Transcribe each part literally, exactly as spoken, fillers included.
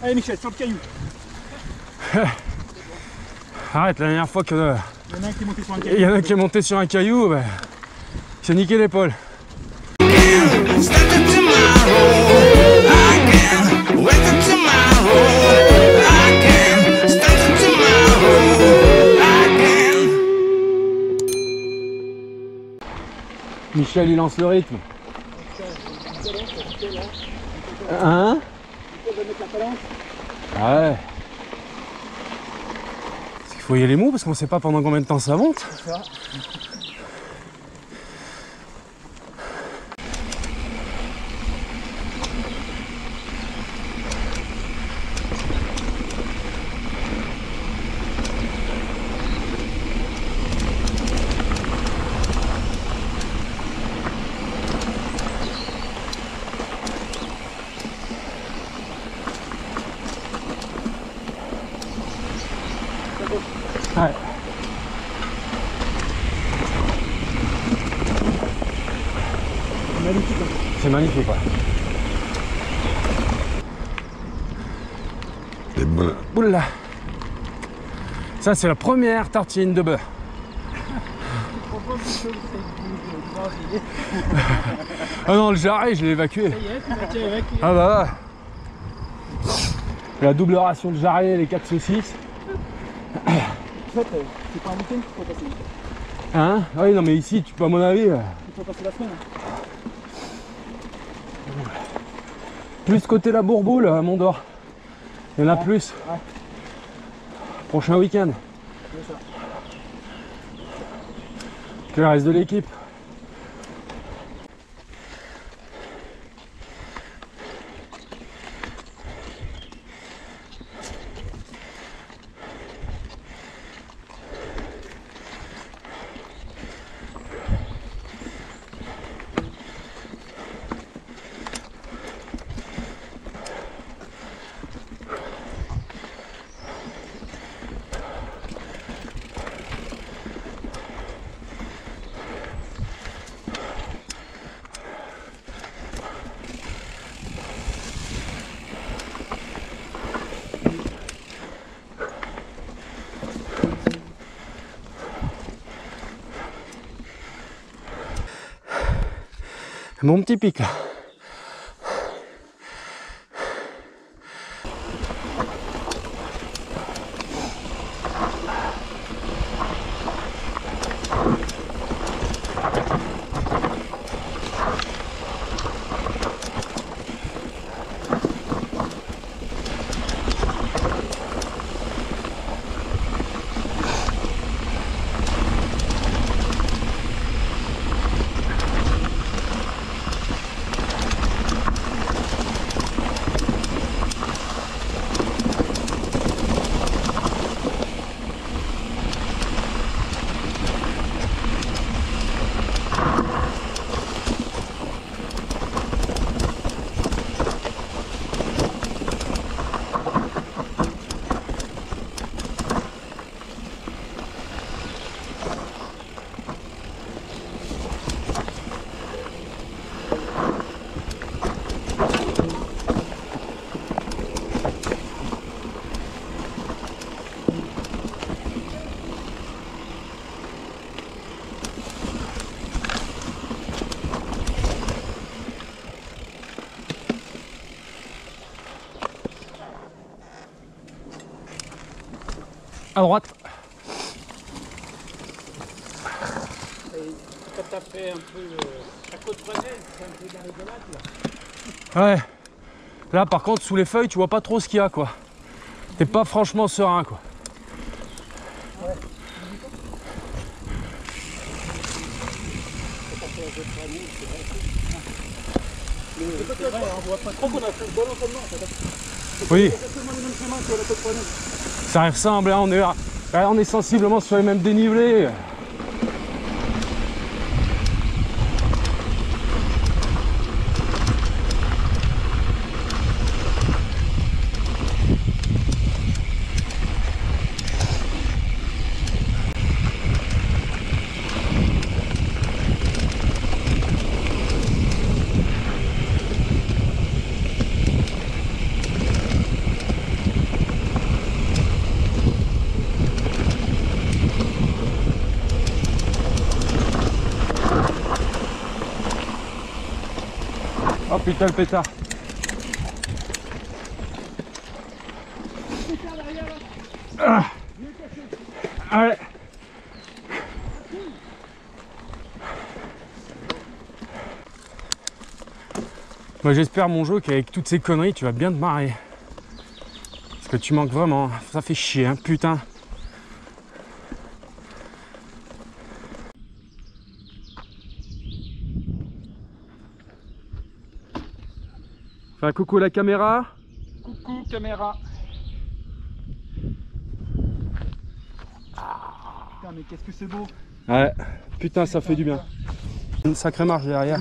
Allez Michel, sur le caillou. Arrête, la dernière fois que... Euh, il y en a un qui est monté sur un caillou. Il y en a un qui est monté sur un caillou, bah, il s'est niqué l'épaule. Michel, il lance le rythme. Hein? Ouais. Il faut y aller mou parce qu'on sait pas pendant combien de temps ça monte. C'est ça. Ouais. Magnifique. C'est magnifique, ouais. C'est bon. Oula. Ça, c'est la première tartine de beurre. Ah non, le jarret, je l'ai évacué. Ah bah ouais. La double ration de jarret, les quatre saucisses. En fait, c'est pas un week-end qu'il faut passer. Hein? Ah oui, non, mais ici, tu peux, à mon avis. Il faut passer la semaine. Plus côté la Bourboule, à Mont-d'Or. Il y en a ouais. plus. Ouais. Prochain week-end. C'est ça. Que le reste de l'équipe. Mon petit pic là. À droite. Et quand tu as fait un peu euh, la côte Brenel, c'est un peu dans les balades là. Ouais. Là par contre sous les feuilles tu vois pas trop ce qu'il y a quoi. T'es pas franchement serein quoi. Ouais. C'est vrai, on voit pas trop qu'on a fait le bon entraînement. Oui. Ça ressemble, hein, on, est, on est sensiblement sur les mêmes dénivelés. putain le pétard. Ah. Allez. Moi j'espère mon jeu qu'avec toutes ces conneries tu vas bien te marrer. Parce que tu manques vraiment, ça fait chier hein, putain. Fais un coucou à la caméra. Coucou caméra. Putain mais qu'est-ce que c'est beau. Ouais, putain ça fait du bien. Une sacrée marche derrière.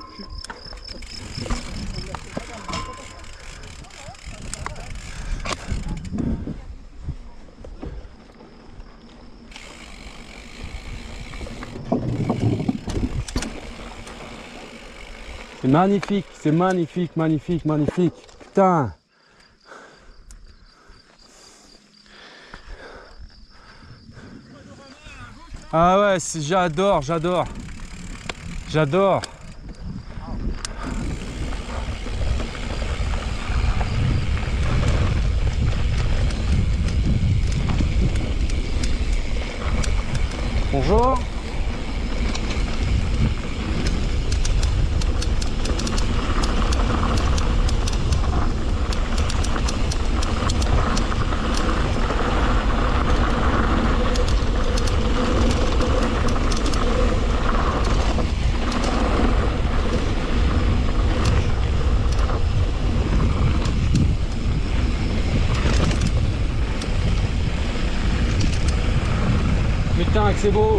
C'est magnifique, c'est magnifique, magnifique, magnifique. Putain. Ah ouais, j'adore, j'adore. J'adore. Bonjour. Putain que c'est beau.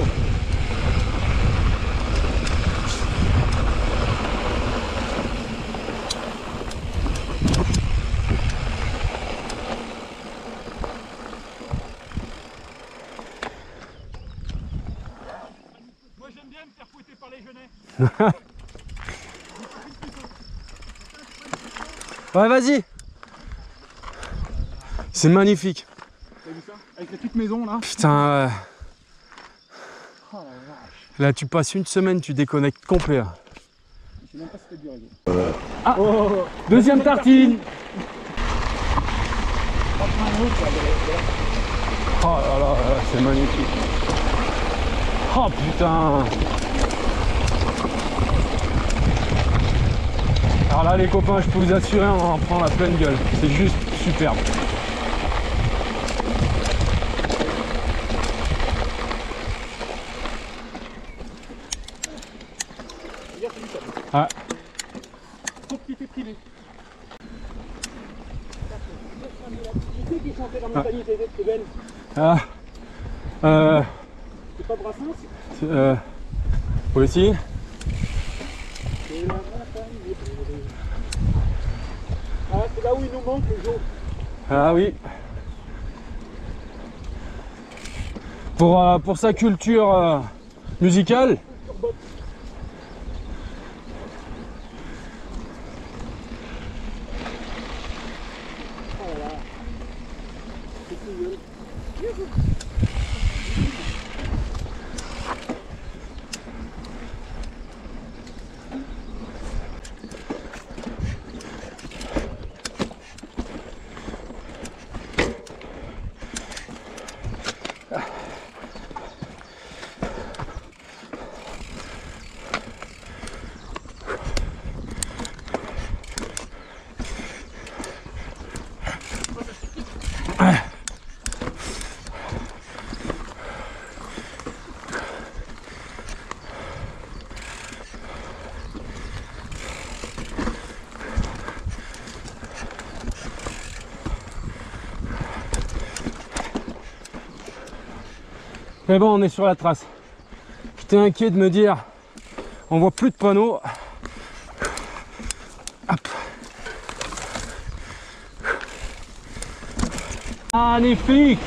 Moi j'aime bien me faire fouetter par les genêts. Ouais vas-y. C'est magnifique. T'as vu ça? Avec la petite maison là. Putain euh... Oh la vache. Là tu passes une semaine, tu déconnectes complet là. Je sais même pas si t'as du réseau. Ah oh, deuxième tartine. Oh là là, là c'est magnifique. Oh putain. Alors là les copains, je peux vous assurer, on en prend la pleine gueule. C'est juste superbe. Ah. Propriété privée. Qui c'est qui chantait dans Montagne était belle? Ah. Euh. C'est pas Brassens? Euh. Vous aussi? Ah, c'est là où il nous manque le jour. Ah oui. Pour, euh, pour sa culture euh, musicale. Mais bon, on est sur la trace. J'étais inquiet de me dire, on voit plus de panneaux. Hop. Magnifique.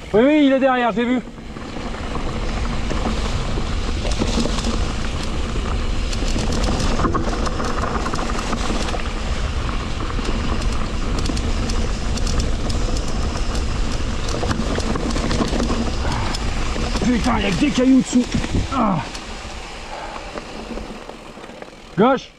Oui, oui, il est derrière, j'ai vu. Putain, il y a que des cailloux dessous. Ah. Gauche.